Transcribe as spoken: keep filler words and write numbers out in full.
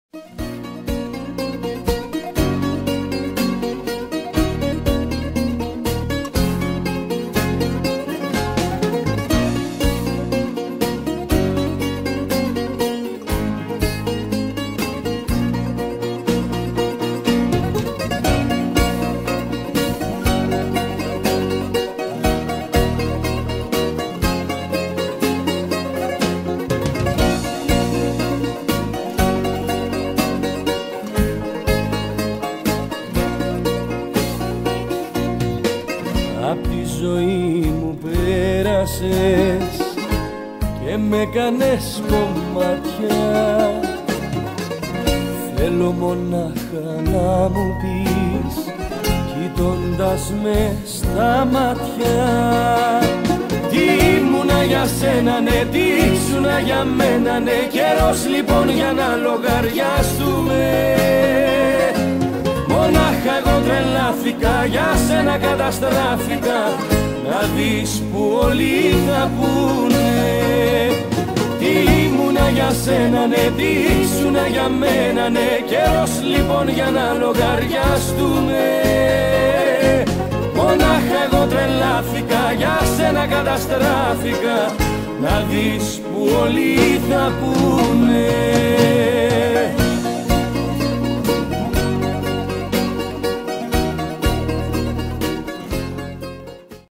Απ' τη ζωή μου πέρασες και με κάνες κομμάτια. Θέλω μονάχα να μου πεις, κοιτώντας με στα μάτια, τι ήμουνα για σένα, ναι, τι ήσουνα για μένα, ναι. Καιρός λοιπόν για να λογαριαστούμε. Μονάχα εγώ τρελάθηκα, για σένα καταστράφηκα, να δεις που όλοι θα πούνε. Τι ήμουνα για σένα, ναι, τι ήσουνα για μένα, ναι. Καιρός λοιπόν για να λογαριαστούμε. Μονάχα εγώ τρελάθηκα, για σένα καταστράφηκα, να δεις που όλοι θα πούνε.